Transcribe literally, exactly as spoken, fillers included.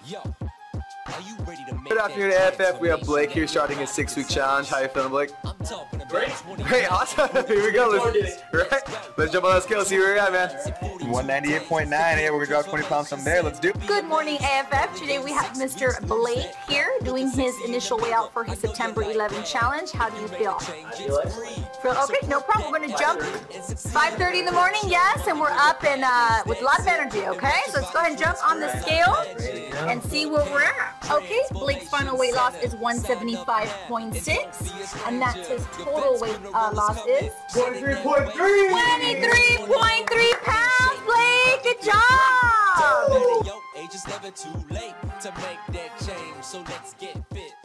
Good afternoon, A F F. We have Blake here starting his six-week challenge. How you feeling, Blake? Great. Great, awesome. Here we go. Let's, right? Let's jump on that scale, see where you're at, man. one ninety-eight point nine. Hey, we're gonna drop twenty pounds from there. Let's do it. Good morning, A F F. Today we have Mister Blake here doing his initial way out for his September eleventh challenge. How do you feel? I feel excellent. Feel okay? No problem. We're gonna jump five thirty in the morning, yes, and we're up and uh, with a lot of energy. Okay, so let's go ahead and jump on the scale and see where we're at. Okay, Blake's final weight loss is one seventy-five point six, and that's his total weight uh, loss is twenty-three point three. twenty-three point three pounds. Blake, good job. Yo, age is never too late to make that change, so let's get fit.